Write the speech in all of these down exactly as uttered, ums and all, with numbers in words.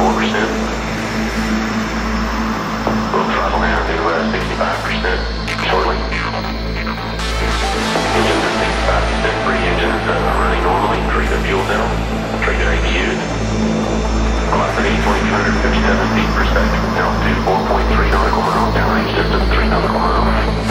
sixty-four percent. We'll throttle down to uh, sixty-five percent shortly. Engines at sixty-five percent, free engines uh, running normally, trigger fuel cell, trigger A P Us. Velocity twenty-two hundred fifty-seven feet per second. Altitude four point three nautical miles. Downrange distance three nautical miles.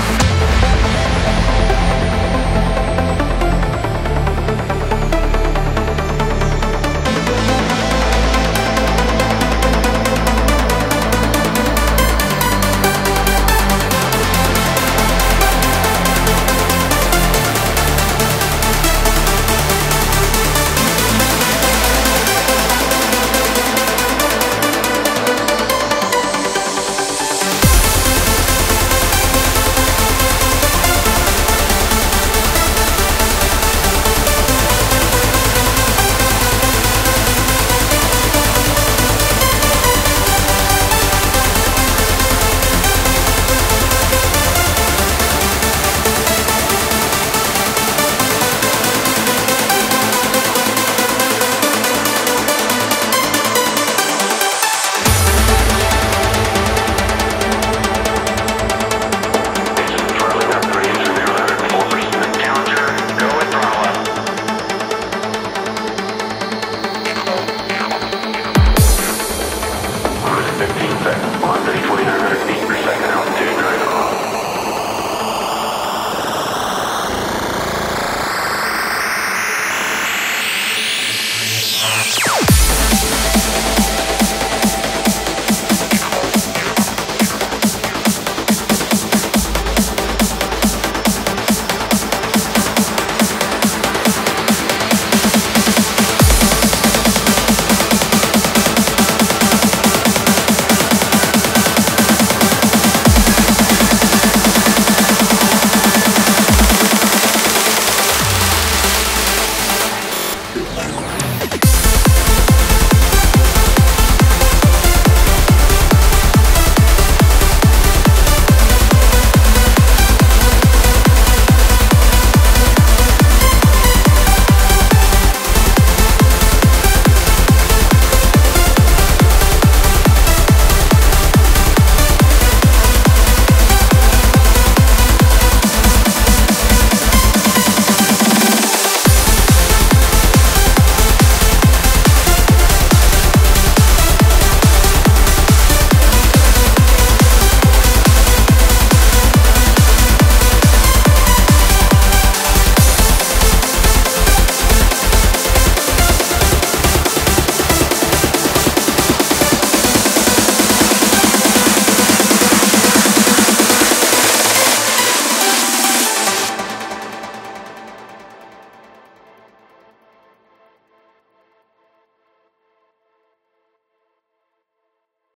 fifteen seconds, velocity twenty-nine hundred feet per second,